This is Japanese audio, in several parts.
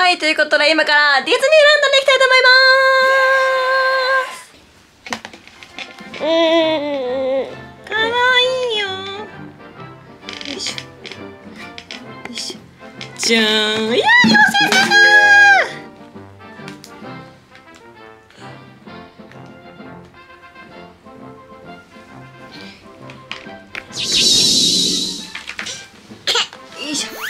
はい、ということで今からディズニーランドに行きたいと思います。かわいいよ。よいしょ。よいしょ。じゃーん。いやー、妖精さんだー。よいしょ。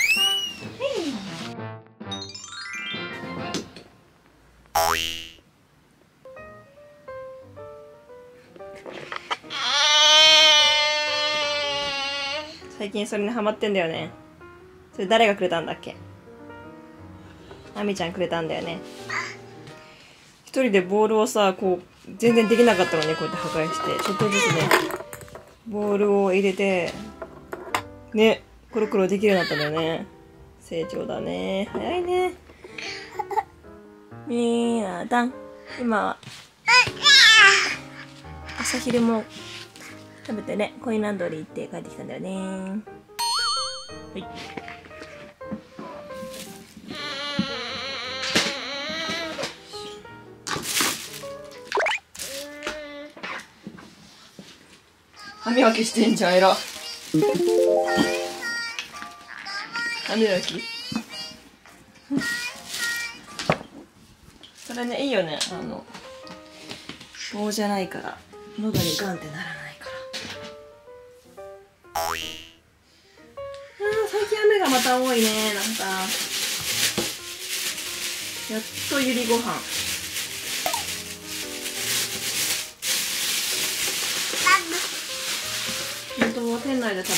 最近それにハマってんだよね。それ誰がくれたんだっけ？あみちゃんくれたんだよね。一人でボールをさ、こう全然できなかったのにこうやって破壊してちょっとずつねボールを入れてね、コロコロできるようになったんだよね。成長だね。早いね。みなたん、今は朝昼も食べてね、コインランドリー行って帰ってきたんだよね。はい。歯磨きしてんじゃん、えら。歯磨きそれね、いいよね。棒じゃないから喉にガンってならないから。最近雨がまた多いね。なんかやっとゆりご飯。本当は店内で食べようと思ったんだけど。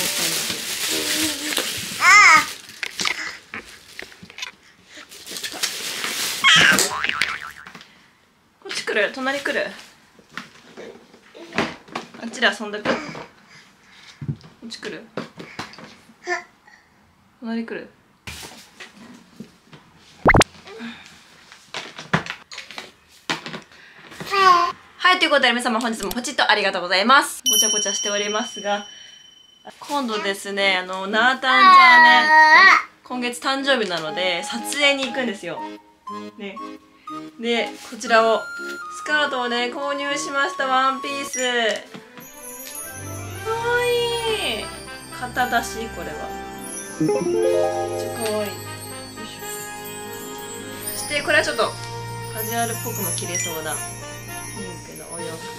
こっち来る？隣来る？あっちで遊んでくる？こっち来る？隣来る？はい、ということで皆様本日もポチッとありがとうございます。ごちゃごちゃしておりますが、今度ですね、なーたんじゃね、今月誕生日なので撮影に行くんですよ。ね。で、こちらをスカートをね購入しました。ワンピース。かわいい。肩出し、これは。めっちゃかわいい。よいしょ。そしてこれはちょっとカジュアルっぽくも着れそうなピンクのお洋服。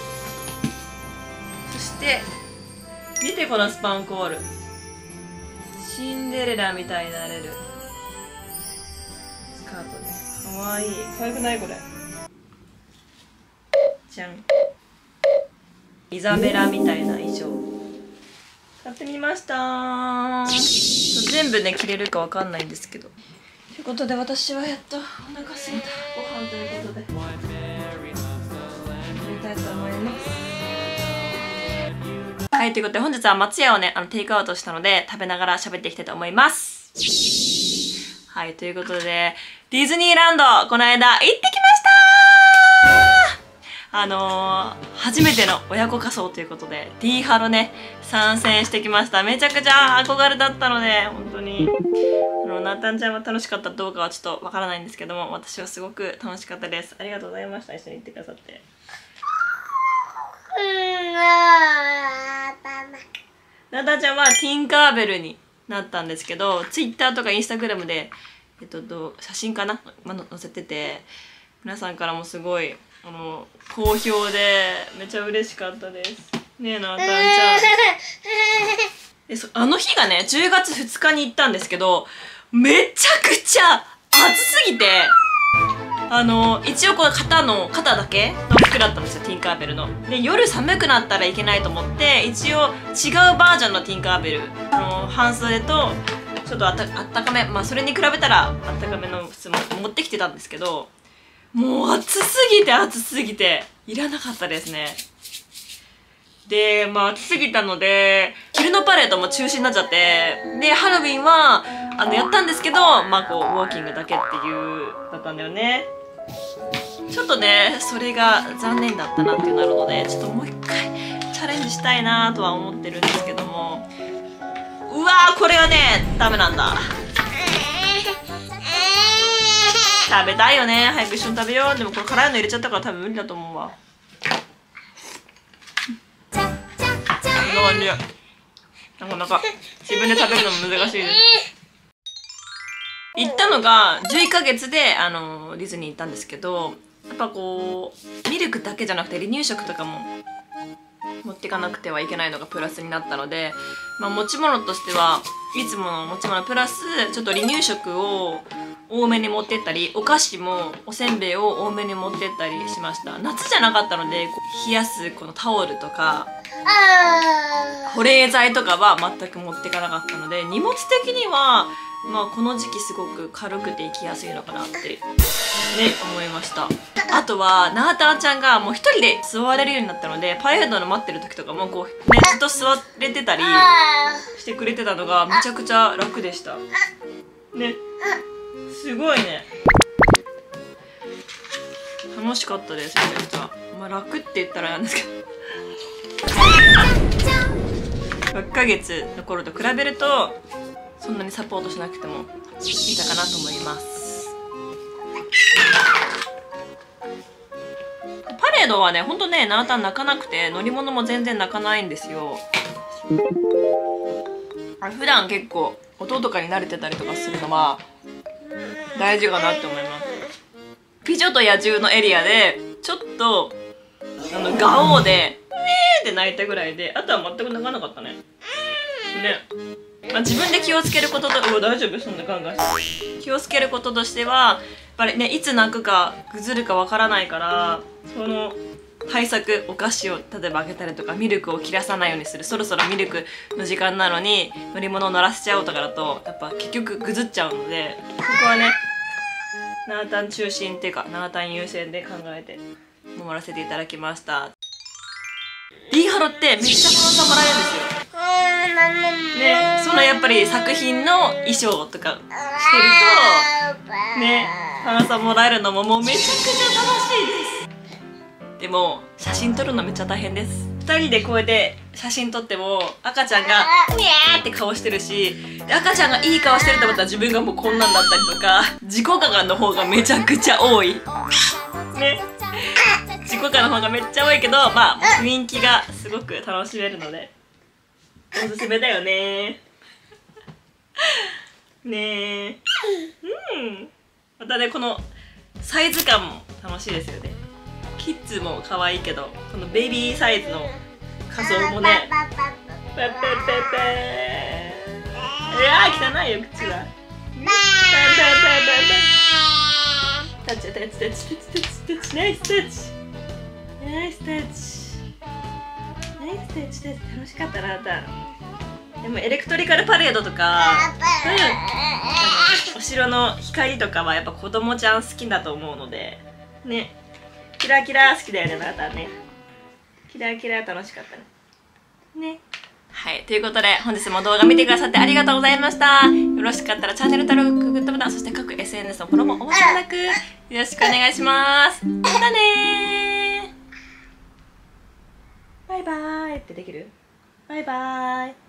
そして見てこのスパンコール。シンデレラみたいになれるスカートです。かわいい。かわいくないこれ。じゃん。イザベラみたいな衣装買ってみました。全部ね着れるかわかんないんですけど。ということで私はやっとお腹すいたご飯ということで食べたいと思います。はい、ということで本日は松屋をねテイクアウトしたので食べながら喋っていきたいと思います。はい、ということでディズニーランドこの間行ってきました。初めての親子仮装ということで D ハロね参戦してきました。めちゃくちゃ憧れだったので本当になーたんちゃんは楽しかったどうかはちょっとわからないんですけども、私はすごく楽しかったです。ありがとうございました。一緒に行ってくださって。なーたんちゃんはティンカーベルになったんですけど、Twitter とか Instagram で写真かな載せてて、皆さんからもすごい好評でめっちゃ嬉しかったですね。えなーたんちゃんあの日がね10月2日に行ったんですけど、めちゃくちゃ暑すぎて一応こう肩だけの服だったんですよ、ティンカーベルの。で夜寒くなったらいけないと思って一応違うバージョンのティンカーベル半袖とちょっとあったかめ、まあそれに比べたらあったかめの靴も持ってきてたんですけど、もう暑すぎていらなかったですね。で暑すぎたので昼のパレードも中止になっちゃって、でハロウィンはやったんですけど、こうウォーキングだけっていうだったんだよね。ちょっとねそれが残念だったなっていうなるので、ちょっともう一回チャレンジしたいなとは思ってるんですけども、うわーこれはねダメなんだ。 食べたいよね。早く一緒に食べよう。でもこれ辛いの入れちゃったから多分無理だと思うわ。こんな感じ。なかなか自分で食べるのも難しいです。行ったのが11ヶ月でディズニー行ったんですけど、やっぱこうミルクだけじゃなくて離乳食とかも持っていかなくてはいけないのがプラスになったので、持ち物としてはいつもの持ち物プラスちょっと離乳食を多めに持ってったり、お菓子もおせんべいを多めに持ってったりしました。夏じゃなかったので冷やすこのタオルとか保冷剤とかは全く持っていかなかったので、荷物的にはこの時期すごく軽くて行きやすいのかなってね思いました。あとはなあたんちゃんがもう一人で座れるようになったので、パレードの待ってる時とかもこうねずっと座れてたりしてくれてたのがめちゃくちゃ楽でしたね。すごいね、楽しかったです。めちゃくちゃ楽って言ったらなんですけど6ヶ月の頃と比べるとそんなにサポートしなくてもいたかなと思います。パレードはね、ほんとね、なあたん泣かなくて、乗り物も全然泣かないんですよ。普段結構音とかに慣れてたりとかするのは大事かなって思います。美女と野獣のエリアでちょっとガオーで「ねー」って泣いたぐらいで、あとは全く泣かなかったね。自分で気をつけることと大丈夫、そんなガンガンして気をつけることとしてはやっぱりね、いつ泣くかぐずるかわからないから、その対策、お菓子を例えばあげたりとか、ミルクを切らさないようにする。そろそろミルクの時間なのに乗り物を乗らせちゃおうとかだとやっぱ結局ぐずっちゃうので、ここはねなあたん中心っていうかなあたん優先で考えて守らせていただきました。リーハロってめっちゃ花さもらえるんですよ。ね、そのやっぱり作品の衣装とかしてるとね、花さもらえるのももうめちゃくちゃ楽しいです。でも写真撮るのめっちゃ大変です。2人でこうやって写真撮っても赤ちゃんが「にゃー」って顔してるし、赤ちゃんがいい顔してると思ったら自分がもうこんなんだったりとか、自己感の方がめちゃくちゃ多いね。自己感の方がめっちゃ多いけど、雰囲気がすごく楽しめるのでおすすめだよねねえ、またねこのサイズ感も楽しいですよね。キッズも可愛いけど、このベビーサイズの仮装もね、ペペペペ汚いよ口が。タッチタッチタッチタッチタッチタッチ、ナイスタッチナイスタッチナイスタッチタッチ、楽しかったなあた。でもエレクトリカルパレードとかお城の光とかはやっぱ子供ちゃん好きだと思うのでね、キラキラ好きだよねあなたね。キラキラ楽しかったね。はい、ということで本日も動画見てくださってありがとうございました。よろしかったらチャンネル登録、グッドボタン、そして各 SNS のフォローもお忘れなくよろしくお願いします。またねー。バイバーイってできる？バイバーイ。